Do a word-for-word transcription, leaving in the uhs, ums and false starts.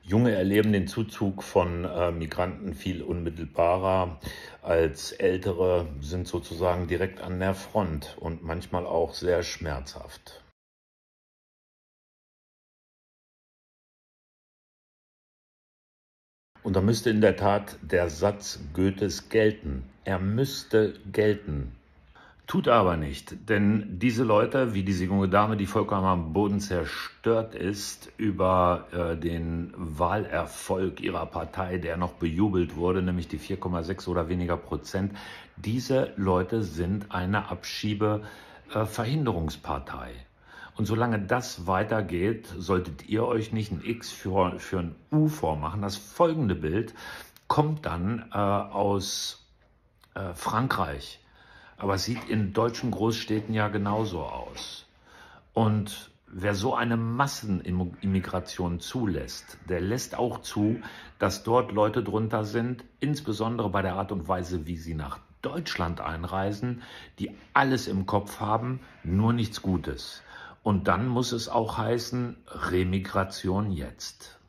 Junge erleben den Zuzug von äh, Migranten viel unmittelbarer als Ältere, sind sozusagen direkt an der Front und manchmal auch sehr schmerzhaft. Und da müsste in der Tat der Satz Goethes gelten. Er müsste gelten. Tut aber nicht, denn diese Leute, wie diese junge Dame, die vollkommen am Boden zerstört ist über äh, den Wahlerfolg ihrer Partei, der noch bejubelt wurde, nämlich die vier Komma sechs oder weniger Prozent, diese Leute sind eine Abschiebeverhinderungspartei. Und solange das weitergeht, solltet ihr euch nicht ein X für, für ein U vormachen. Das folgende Bild kommt dann äh, aus äh, Frankreich. Aber es sieht in deutschen Großstädten ja genauso aus. Und wer so eine Massenimmigration zulässt, der lässt auch zu, dass dort Leute drunter sind, insbesondere bei der Art und Weise, wie sie nach Deutschland einreisen, die alles im Kopf haben, nur nichts Gutes. Und dann muss es auch heißen, Remigration jetzt.